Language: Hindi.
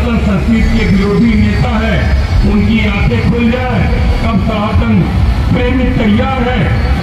सनातन संस्कृति के विरोधी नेता है उनकी आंखें खुल जाए। कब सनातन प्रेमी तैयार है